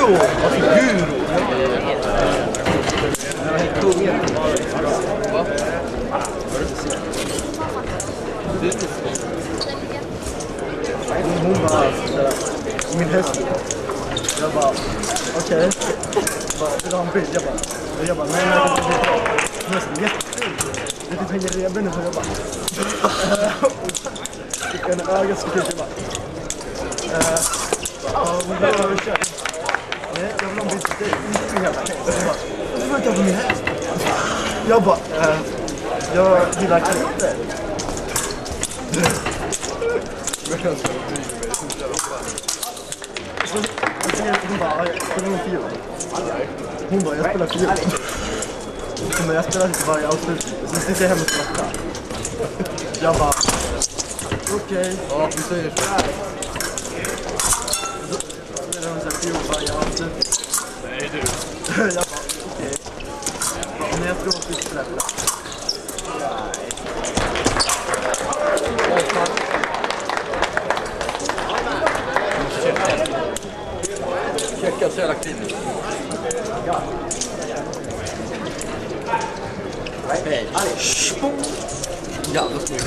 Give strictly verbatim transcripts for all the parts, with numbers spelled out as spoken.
Guro! Varför Guro? Jag är helt kungen. Va? Hon bara, min häst. Jag bara, okej. Okay. Vill du ha en bild? Jag bara, jag bara, nej, nej, nej, nej. Hästen är jättefin. Det är typ hänger reben nu, så jag bara. Fick en öga så fick jag bara. Ja, hon blev överkörd. Nej, jag vill ha en bild till dig. Inte min jävla häst. Jag bara, du får inte ha på min häst. Jag bara, jag gillar katter. Men jag ska inte driva mig, så jävla fan. Hon bara, jag spelar någon fiol. Hon bara, jag spelar fiol. Men jag spelar inte varje avslutning. Så sitter jag hemma och spelar. Jag bara, okej. Okay. Ja, vi säger så. Så spelar hon så här fiol varje avslutning. Nej, du. Jag bara, okej. Okay. Men jag tror att vi spelar. Checka så jävla kring. Ja. Hej. Ja, då ska vi.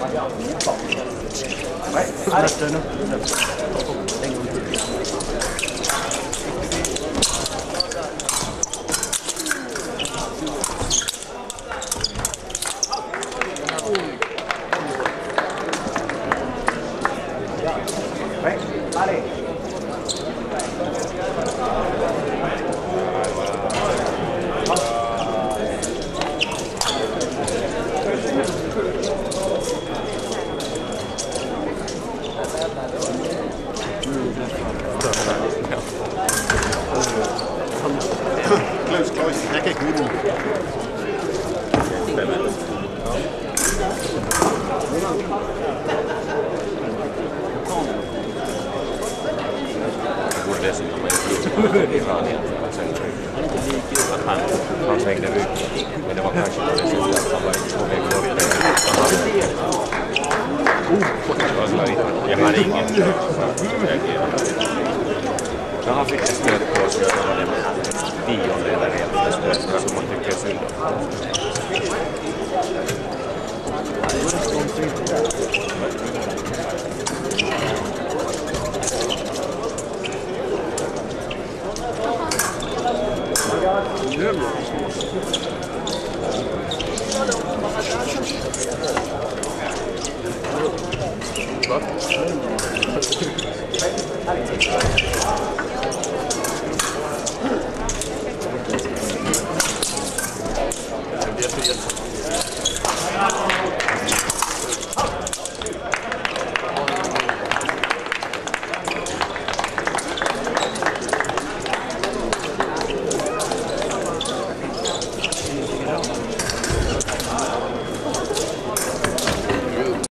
Nästa nu. En gång till. Close, close. Jag kan inte. Det borde dessutom vara en Iran egentligen. Att han, han svängde ut. Men det var kanske på det sättet att han var på väg bort. Jag hade ingen.